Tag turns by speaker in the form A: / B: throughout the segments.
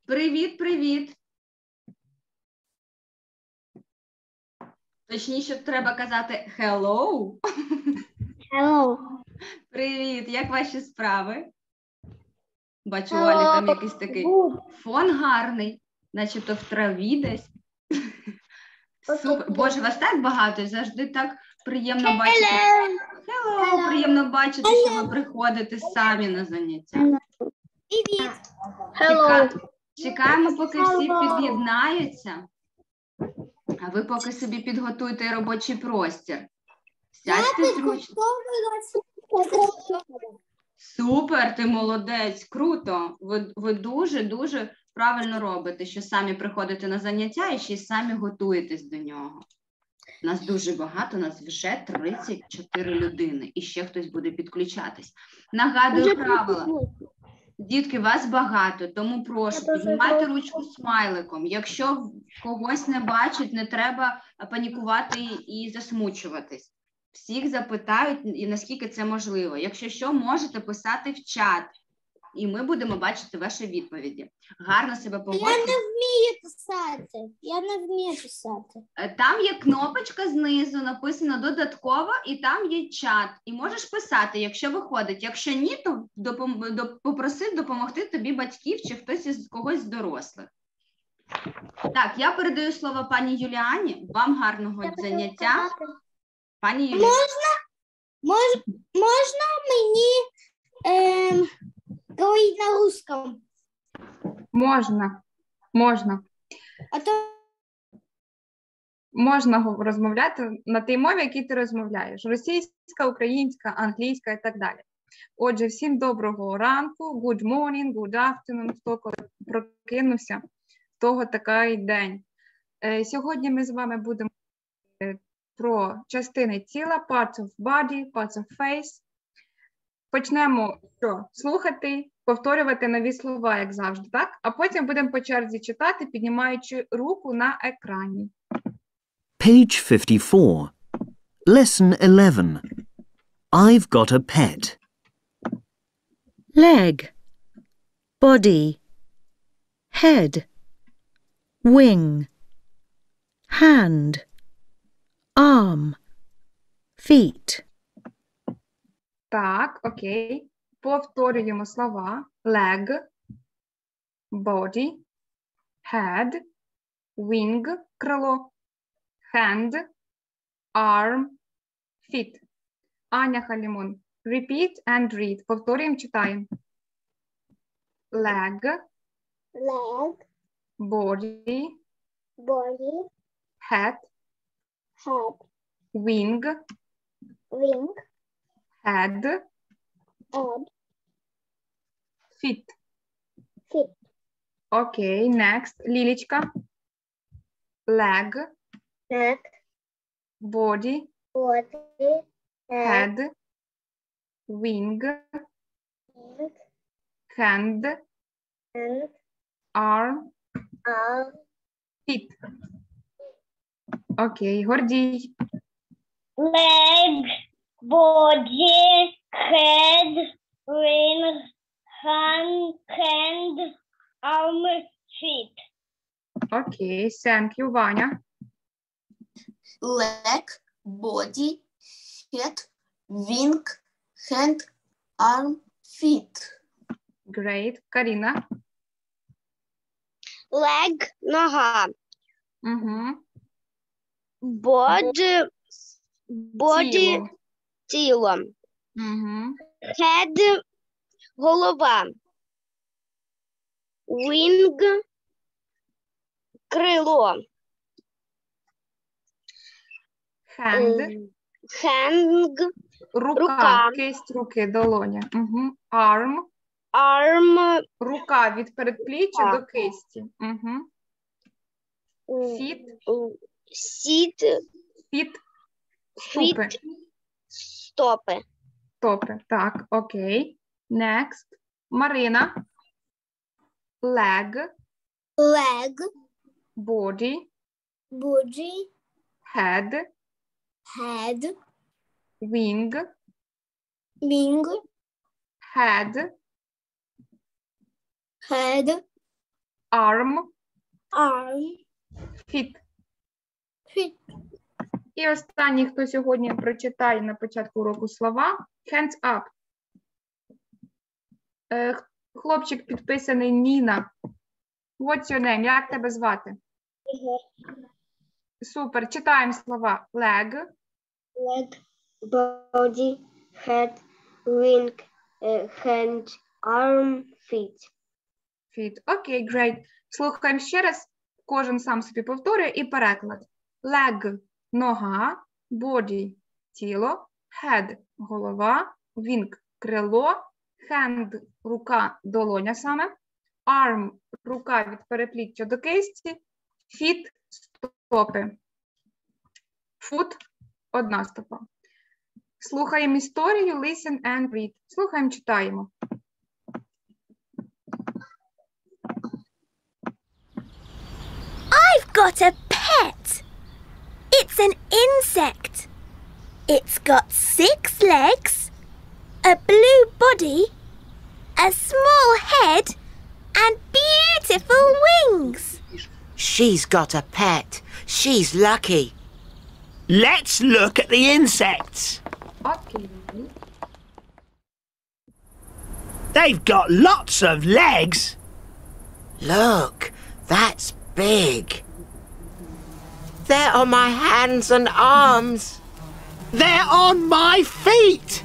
A: Привіт, привіт. Точніше, треба казати hello.
B: Hello.
A: Привіт, як ваші справи? Бачу, у
B: Hello.
A: Алі там якийсь такий
B: Good.
A: фон гарний, начебто в траві десь. Супер. Боже, вас так багато, і завжди так приємно бачити. Hello. Приємно бачити, що ви приходите самі на заняття.
B: Привіт. Hello.
A: Чекаємо, поки всі під'єднаються. А ви поки собі підготуйте робочий простір. Сядьте зручно. Супер, ти молодець, круто. Ви дуже-дуже правильно робите, що самі приходите на заняття і ще й самі готуєтесь до нього. Нас дуже багато, нас вже 34 людини, і ще хтось буде підключатись. Нагадую правила. Дітки, вас багато, тому прошу, піднімайте ручку смайликом. Якщо когось не бачать, не треба панікувати і засмучуватись. Всіх запитають, і наскільки це можливо. Якщо що, можете писати в чат, і ми будемо бачити ваші відповіді. Гарно себе поводьте.
B: Я не вмію писати.
A: Там є кнопочка знизу, написано «Додатково», і там є чат. І можеш писати, якщо виходить. Якщо ні, то попроси допомогти тобі батьків чи хтось із когось з дорослих. Так, я передаю слово пані Юліані. Вам гарного заняття. Пані Юліані.
B: Можна мені говорити на русском?
C: Можна.
B: А то
C: Можна розмовляти на тій мові, якій ти розмовляєш. Російська, українська, англійська і так далі. Отже, всім доброго ранку, good morning, good afternoon, хто коли прокинувся, в того такий день. Сьогодні ми з вами будемо про частини тіла, parts of body, parts of face. Почнемо слухати, повторювати нові слова, як завжди, так? А потім будемо по черзі читати, піднімаючи руку на екрані.
D: Page 54. Lesson 11. I've got a pet.
E: Leg, body, head, wing, hand, arm, feet.
C: Так, окей. Повторюємо слова. Leg, body, head, wing, крило, hand, arm, feet. Аня Халімон. Repeat and read. Повторюємо, читаємо. Leg,
B: leg,
C: body,
B: body,
C: head,
B: head,
C: wing,
B: wing,
C: head,
B: head,
C: feet.
B: feet,
C: Окей, next. Лілічка. Leg,
B: neck,
C: body,
B: body, head,
C: head, wing,
B: wing,
C: hand,
B: hand,
C: arm,
B: arm,
C: feet. Окей, Гордій.
B: leg, body, head, wing, hand, arm, feet.
C: Окей, thank you, Ваня.
F: Leg, body, head, wing, hand, arm, feet.
C: Great. Каріна.
B: Leg, нога.
C: Угу.
B: Body, тіло.
C: Угу.
B: Head, голова. Wing, крило.
C: Hand.
B: Hand,
C: Рука.
B: рука.
C: Кисть руки, долоня. Угу. Arm.
B: arm,
C: Рука від передпліччя
B: Так.
C: до кисті. Угу. Feet.
B: Sit,
C: Feet. Ступи.
B: feet, стопи.
C: Стопи. Так, окей. Next. Марина. Leg.
B: Leg,
C: Body.
B: body,
C: Head.
B: head,
C: Wing.
B: wing,
C: Head.
B: head,
C: arm,
B: Arm.
C: feet.
B: Feet.
C: І останній, хто сьогодні прочитає на початку уроку слова, hands up. Хлопчик підписаний Ніна. What's your name? Як тебе звати? Супер. Читаємо слова. Leg,
B: Leg, body, head, wing, hand, arm, feet.
C: feet. Окей, great. Слухаємо ще раз. Кожен сам собі повторює і переклад. Leg – нога, body – тіло, head – голова, wing – крило, hand – рука, долоня саме, arm – рука від перепліття до кисті, feet – стопи, foot – одна стопа. Слухаємо історію, listen and read. Слухаємо, читаємо.
G: I've got a pet. It's an insect. It's got 6 legs, a blue body, a small head, and beautiful wings.
H: She's got a pet. She's lucky.
D: Let's look at the insects.
C: Окей.
D: They've got lots of legs.
H: Look, that's big. They're on my hands and arms.
D: They're on my feet.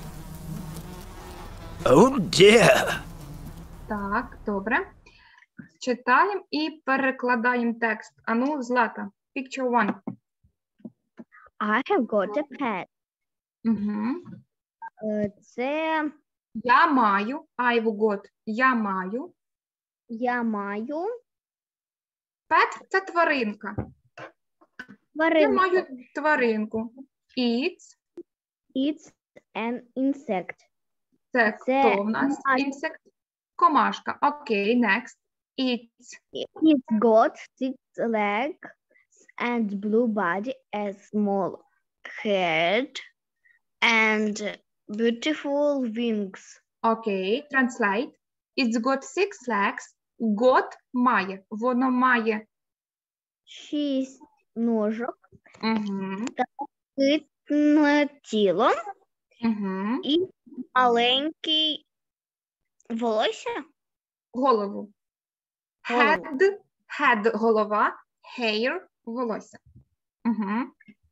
D: Oh dear.
C: Так, добре. Читаємо і перекладаємо текст. Ану, Злата. Picture one.
B: I have got a pet.
C: Угу.
B: Це
C: Я маю, I've got, я маю.
B: я маю
C: Pet – це тваринка. Я
B: тваринку.
C: маю тваринку. It's
B: It's an insect.
C: – це хто в нас?
B: комашка.
C: Insect. Комашка. Окей, next. It's
B: It's got 6 legs and blue body, a small head, and beautiful wings.
C: окей, translate. It's got 6 legs. Got має. Воно має.
B: 6 ножок,
C: Угу.
B: хитне тіло
C: Угу.
B: і маленький волосся.
C: Голову.
B: Голову.
C: Head – голова. Hair – волосся. Угу.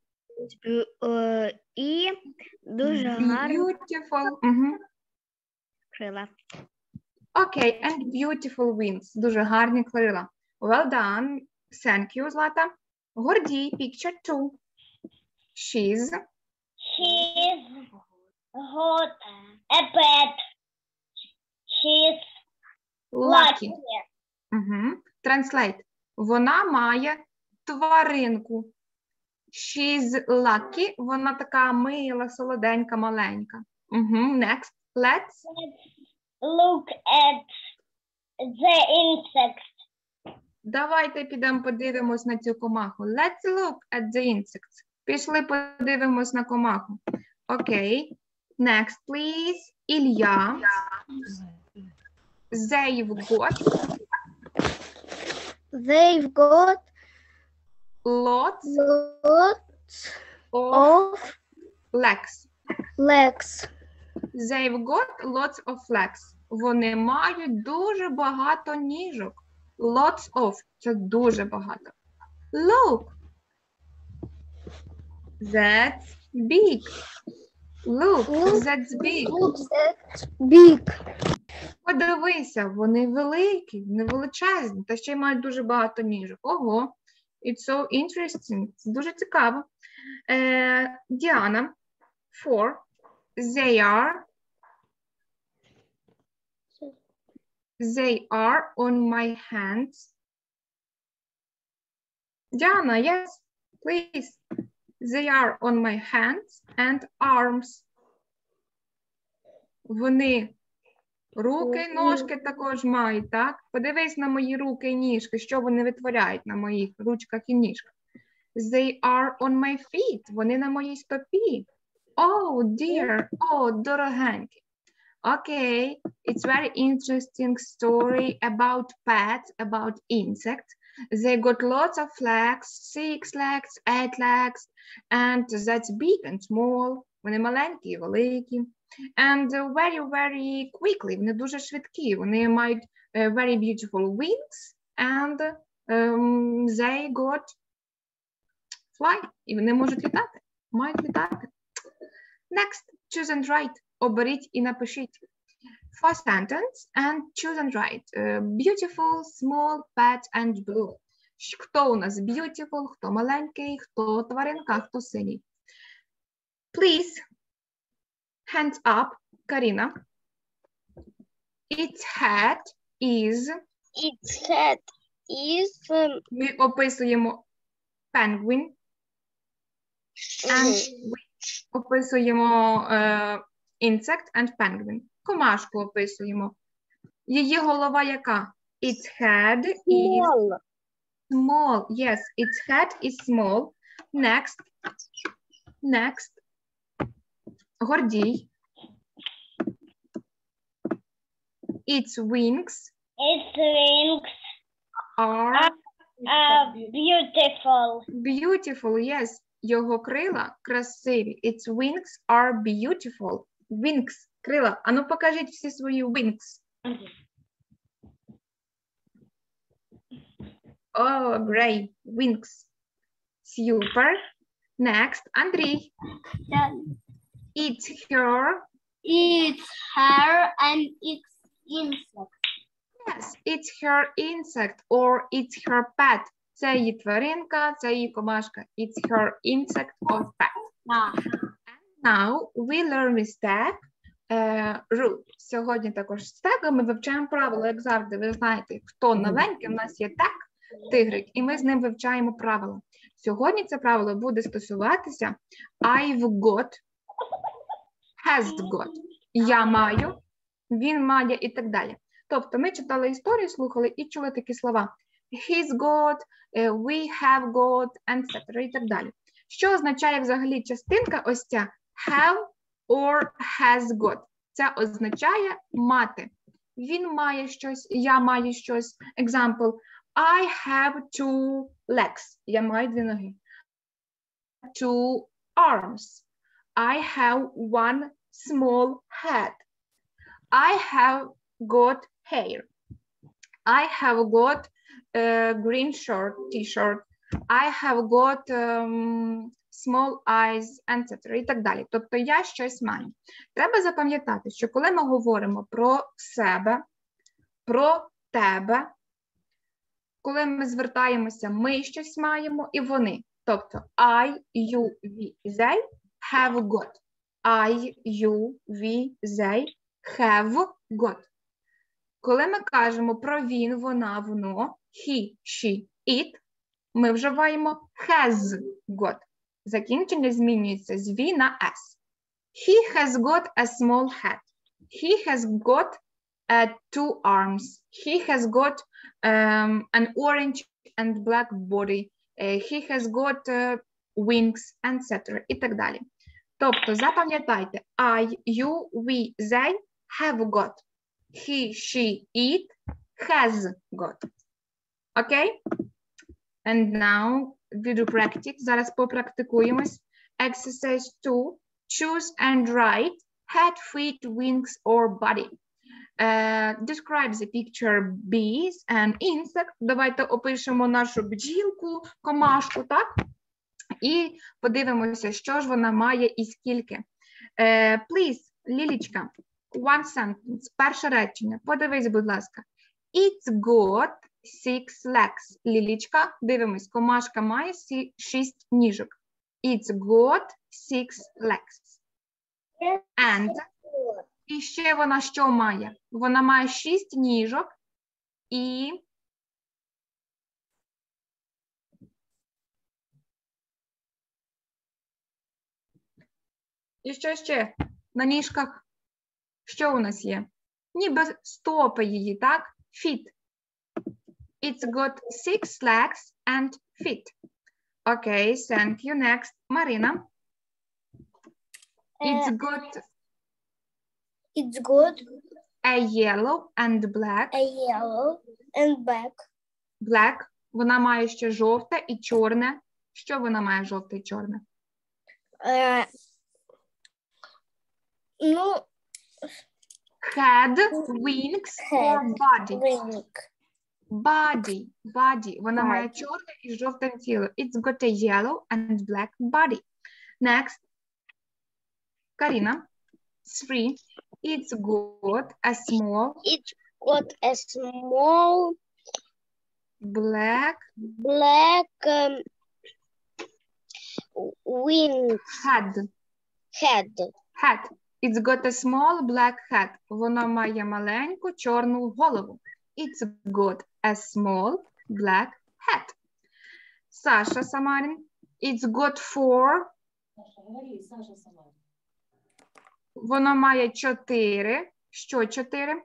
B: І дуже гарні
C: Beautiful. Угу.
B: крила.
C: Окей, and beautiful wings. Дуже гарні крила. Well done. Thank you, Злата. Гордій, picture 2. She's
I: She's got a pet. She's
C: lucky.
I: lucky.
C: Угу. Translate. Вона має тваринку. She's lucky. Вона така мила, солоденька, маленька. Угу. Next. Let's
I: Look at the insect.
C: Давайте підемо подивимось на цю комаху. Let's look at the insects. Пішли подивимось на комаху. Окей. Next, please. Ілля. They've got
B: They've got
C: lots
B: lots
C: of
B: of
C: legs.
B: legs.
C: They've got lots of legs. Вони мають дуже багато ніжок. Lots of – це дуже багато. Look. That's big. Look, that's big.
B: Look, that's big.
C: Подивися, вони великі, вони величезні, та ще й мають дуже багато ніжок. Ого, it's so interesting. Це дуже цікаво. Діана, 4. They are on my hands. Diana, yes, please. They are on my hands and arms. Вони руки, ножки також мають, так? Подивись на мої руки і ніжки, що вони витворяють на моїх ручках і ніжках. They are on my feet. Вони на моїй стопі. Oh, dear. Oh, дорогенькі. Okay, it's very interesting story about pets, about insects. They got lots of legs, 6 legs, 8 legs, and that's big and small. Вони маленькі і великі. And very, very quickly, вони дуже швидкі. Вони мають very beautiful wings, and they got fly. І вони можуть літати, мають літати. Next, choose and write. Оберіть і напишіть. For sentence and choose and write. Beautiful, small, pet and blue. Хто у нас beautiful, хто маленький, хто тваринка, хто синій. Please, hands up, Каріна. Its head is...
I: Its head is...
C: Ми описуємо penguin. And описуємо insect and penguin. Комашку описуємо. Її голова яка? Its head is small. Yes, its head is small. Next. Next. Гордій. Its wings.
I: Its wings
C: Are
I: beautiful.
C: Beautiful, yes. Його крила красиві. Its wings are beautiful. Wings, крила. А ну покажіть всі свої wings. Oh, great. Wings. Super. Next, Андрій. It's her.
I: Its hair and its insect.
C: Yes, it's her insect or it's her pet. Це її тваринка, це її комашка. It's her insect or pet. Now we learn with tag rule. Сьогодні також з тегом ми вивчаємо правила, як завжди. Ви знаєте, хто новенький, у нас є тег, тигрик, і ми з ним вивчаємо правила. Сьогодні це правило буде стосуватися I've got, has got. Я маю, він має і так далі. Тобто ми читали історію, слухали і чули такі слова. He's got, we have got, etc. і так далі. Що означає взагалі частинка ось ця have or has got? Це означає мати. Він має щось, я маю щось. Example, I have 2 legs. Я маю 2 ноги. 2 arms. I have 1 small head. I have got hair. I have got green shirt, t-shirt. I have got small eyes, etc. і так далі. Тобто я щось маю. Треба запам'ятати, що коли ми говоримо про себе, про тебе, коли ми звертаємося, ми щось маємо і вони. Тобто I, you, we, they have got. I, you, we, they have got. Коли ми кажемо про він, вона, воно, he, she, it, ми вживаємо has got. Закінчення змінюється з V на S. He has got a small head. He has got 2 arms. He has got an orange and black body. He has got wings, etc. і так далі. Тобто запам'ятайте, I, you, we, they have got. He, she, it has got. Okay? And now we do practice. Зараз попрактикуємось. Exercise 2. Choose and write head, feet, wings or body. Describe the picture bees and insect. Давайте опишемо нашу бджілку, комашку, так? І подивимося, що ж вона має і скільки. Please, Лілічка, one sentence, перше речення. Подивись, будь ласка. It's got 6 legs. Лілічка, дивимось, комашка має 6 ніжок. It's got 6 legs. And, і ще вона що має? Вона має 6 ніжок і... І що ще? На ніжках що у нас є? Ніби стопи її, так? Feet. It's got 6 legs and feet. Okay, thank you. Next, Marina. It's got...
I: It's got
C: A yellow and black.
I: a yellow and black.
C: Black. Вона має ще жовте і чорне. Що вона має жовте і чорне?
I: Ну,
C: Head, wings or body?
I: wing.
C: Body. Вона має чорне і жовте тіло. It's got a yellow and black body. Next. Каріна. 3. It's got a small
I: It's got a small
C: black
I: black wing
C: head.
I: head.
C: It's got a small black head. Воно має маленьку чорну голову. It's got a small black head. Саша Самарин. It's got 4. Воно має 4. Що 4?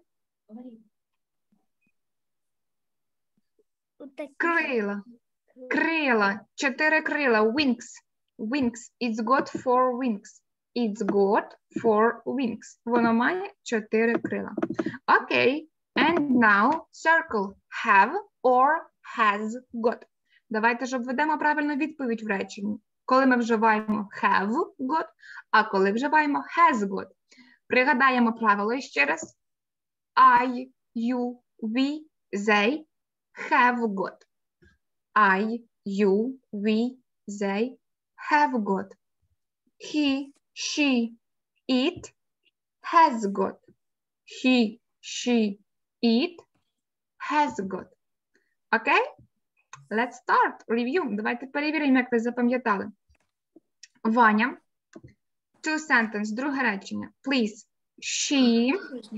C: Крила. 4 крила. Wings. It's got 4 wings. It's got 4 wings. Воно має 4 крила. Окей. And now circle. Have or has got. Давайте ж обведемо правильну відповідь в реченні. Коли ми вживаємо have got, а коли вживаємо has got. Пригадаємо правило ще раз. I, you, we, they have got. I, you, we, they have got. He, she, it has got. He, she, it has got. Окей? Let's start. Review. Давайте перевіримо, як ви запам'ятали. Ваня. 2 sentence. Друге речення. Please. She.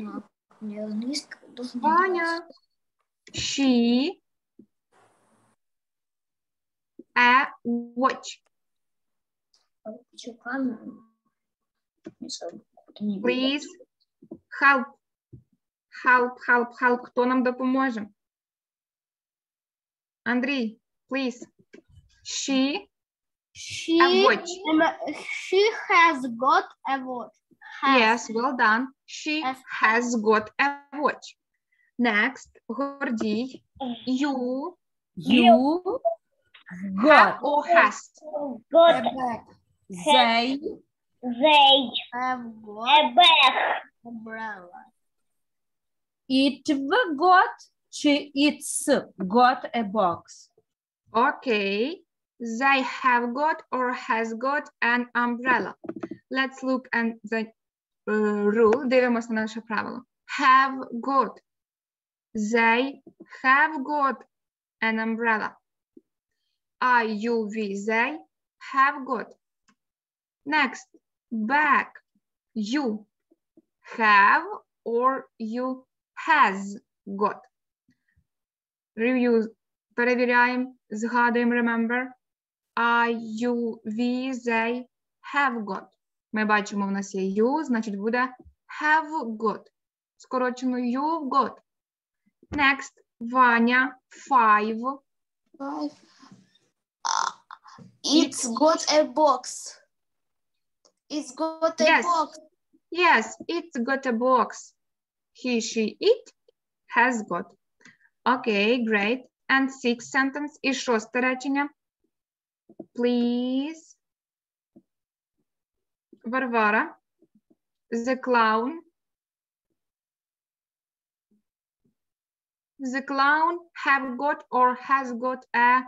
C: Ваня. She. A watch. Please. Help. Хто нам допоможе? Андрій, please. She a watch.
I: She has got a watch.
C: Yes, well done. She has got a watch. Next, Гордій. You have or has.
I: Got
B: They
I: have got a bag. Umbrella.
B: It got чи it's got a box.
C: Okay. They have got or has got an umbrella. Let's look at the rule. Дивимося на наше правило. Have got. They have got an umbrella. I, you, we, they have got. Next, bag. You have or you has got. Review. Перевіряємо. Згадуємо, remember. I, you, we, they have got. Ми бачимо, в нас є you, значить буде have got. Скорочено you've got. Next, Ваня, 5.
F: It's got a box. It's got a box.
C: Yes, it's got a box. He, she, it has got. Okay, great. And 6th sentence. І 6-те речення. Please. Варвара. The clown. The clown have got or has got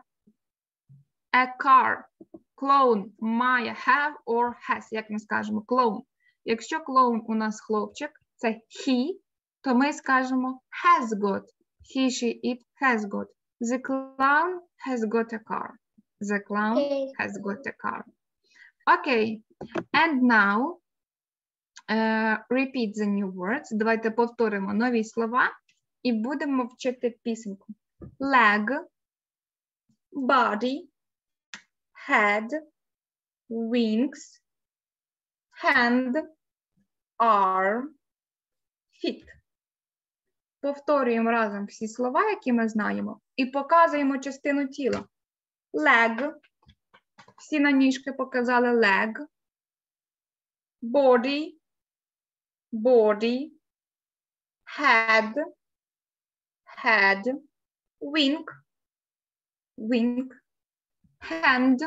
C: a car. Clown має have or has. Як ми скажемо? Clown. Якщо клоун у нас хлопчик, це he, то ми скажемо has got. He, she, it has got. The clown has got a car. The clown has got a car. Okay. And now repeat the new words. Давайте повторимо нові слова і будемо вчити пісеньку. Leg, body, head, wings, hand, arm, feet. Повторюємо разом всі слова, які ми знаємо, і показуємо частину тіла. Leg. Всі на ніжки показали leg. Body. body, head, wing, hand,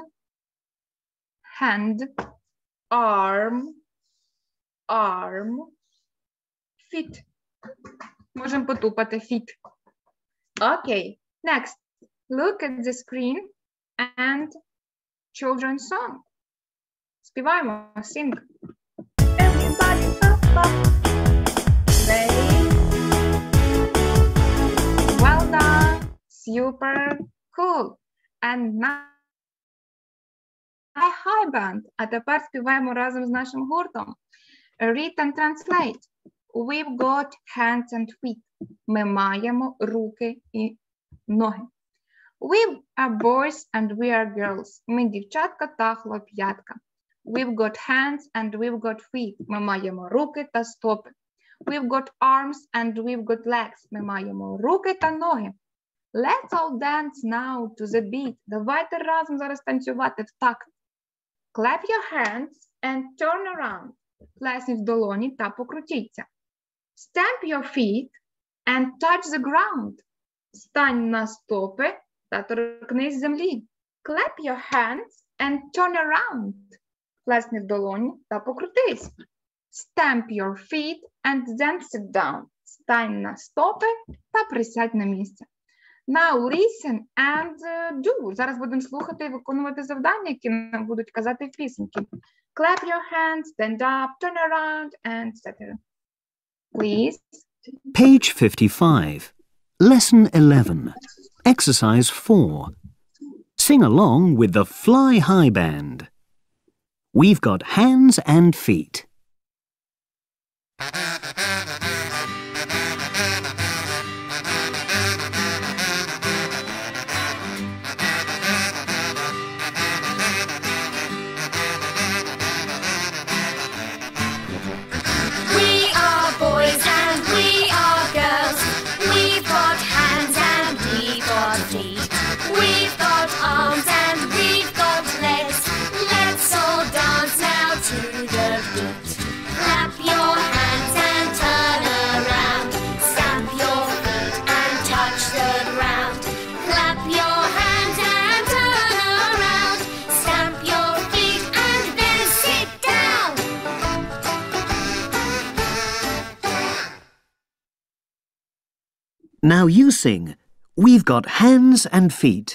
C: arm, feet. Можемо потупати feet. Okay, next. Look at the screen and children's song. Співаємо, sing. Everybody up, up. Play. Well done. Super cool. And now high band. А тепер співаємо разом з нашим гуртом. Read and translate. We've got hands and feet. Ми маємо руки і ноги. We are boys and we are girls. Ми дівчатка та хлоп'ятка. We've got hands and we've got feet. Ми маємо руки та стопи. We've got arms and we've got legs. Ми маємо руки та ноги. Let's all dance now to the beat. Давайте разом зараз танцювати в такт. Clap your hands and turn around. Плесніть в долоні та покрутіться. Stamp your feet and touch the ground. Стань на стопи та торкнись землі. Clap your hands and turn around. Плесни в долоні та покрутись. Stamp your feet and then sit down. Стань на стопи та присядь на місце. Now listen and do. Зараз будемо слухати і виконувати завдання, які нам будуть казати в пісеньки. Clap your hands, stand up, turn around, and etc. Please.
J: Page 55. Lesson 11. Exercise 4. Sing along with the Fly High Band. We've got hands and feet. Now you sing. We've got hands and feet.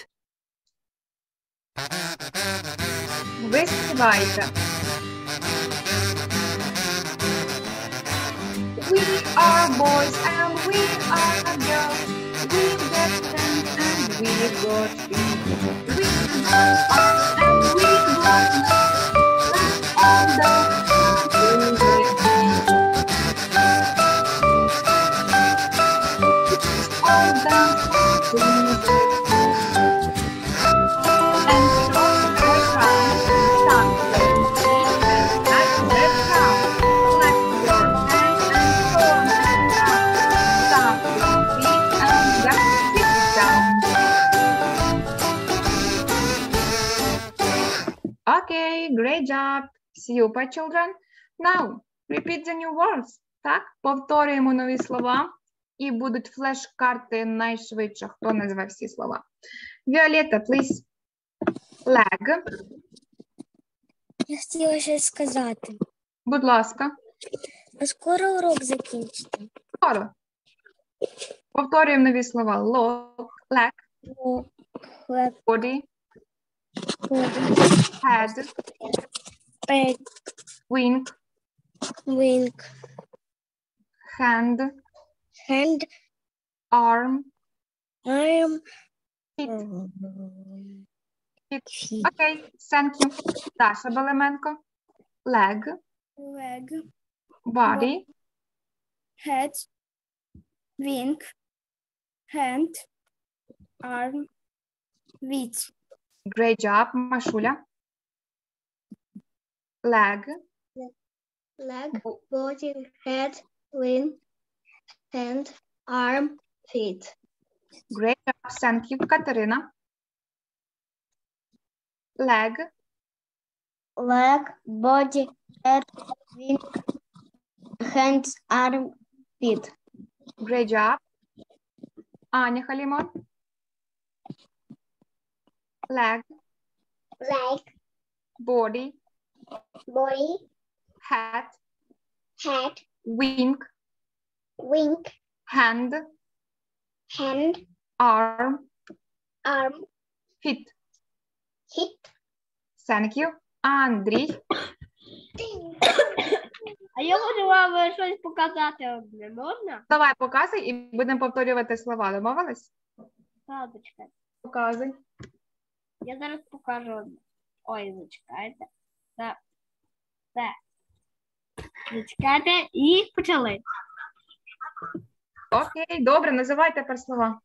C: Ви співайте. We are boys and we are girls. We've got hands and we've got feet. We've got arms and we've got legs. Let's all dance to the beat. All dance to the beat. Okay, great job. Super, children. Now, repeat the new words. Так, повторюємо нові слова. І будуть флеш-карти найшвидше. Хто назве всі слова? Віолетта, please. Leg.
G: Я хотіла щось сказати.
C: Будь ласка.
G: А скоро урок закінчиться?
C: Скоро. Повторюємо нові слова. Leg. Body. Head. Wing. Hand. Arm. Feet. Okay, thank you. Даша Белеменко. Leg. Body.
I: Head. Wing. Hand. Arm. Feet.
C: Great job, Машуля. Leg.
I: Body, head, wing, hand, arm, feet.
C: Great job, thank you, Катерина. Leg.
I: Body, head, wing, Hands, arm, feet.
C: Great job. Аня Халімон. Leg,
I: Leg,
C: body,
I: body,
C: head,
I: head,
C: wing,
I: wing,
C: hand,
I: hand,
C: arm,
I: arm,
C: feet.
I: hip.
C: Thank you. Андрій.
I: А я можу вам щось показати одне, можна?
C: Давай показуй і будемо повторювати слова. Домовились?
I: Так, зачекайте.
C: Показуй.
I: Я зараз покажу одне. Ой, зачекайте. Так. Так. Зачекайте і почали.
C: Окей, добре, називай тепер слова.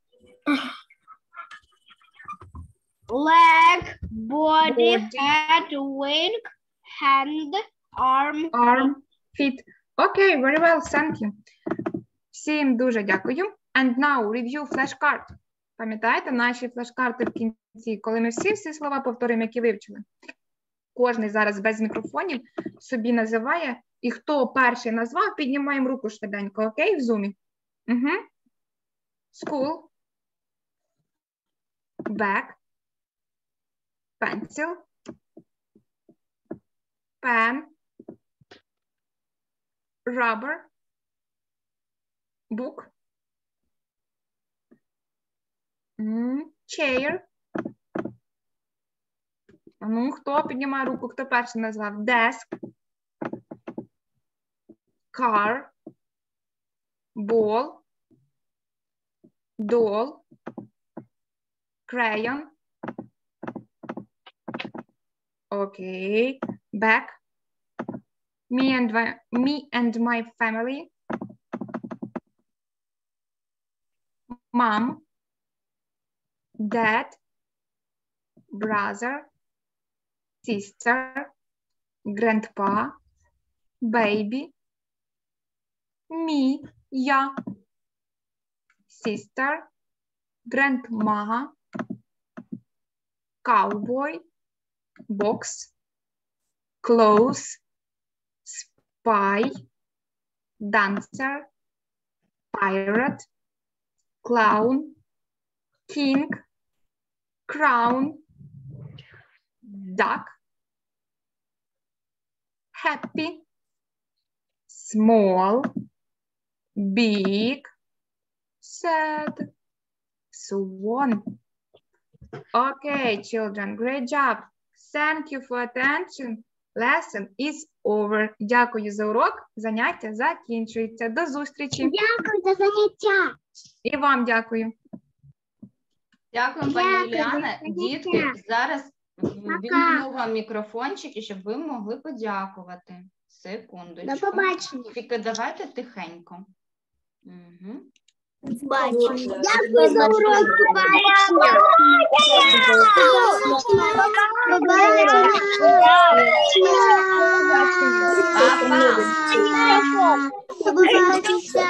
I: Leg, body,
C: Body.
I: head, wing, hand, arm.
C: Arm, feet. Окей, very well, thank you. Всім дуже дякую. And now review flashcard. Пам'ятаєте наші флешкарти в кінці, коли ми всі слова повторюємо, які вивчили? Кожний зараз без мікрофонів собі називає, і хто перший назвав, піднімаємо руку швиденько, окей, в зумі? Угу. School. Bag. Pencil. Pen. Rubber. Book. Chair. Ну, хто піднімає руку, хто перший назвав? Desk. Car. Ball. Doll. Crayon. Okay. Back. Me and my family. Mom. Dad. Brother. Sister. Grandpa. Baby. Me. Я. Sister. Grandma. Cowboy. Box. Clothes. Spy. Dancer. Pirate. Clown. King. Crown. Duck. Happy. Small. Big. Sad. Swan. Okay, children, great job. Thank you for attention. Lesson is over. Дякую за урок. Заняття закінчується. До зустрічі.
I: Дякую за заняття.
C: І вам дякую.
A: Дякую, пані Юліана. Дітки, зараз ввімкну вам мікрофончик, і щоб ви могли подякувати. Секундочку.
I: До побачення.
A: Тільки давайте тихенько. Угу.
I: Бачення. Дякую за урок. Побачення.
A: Па-па.
I: Побачення.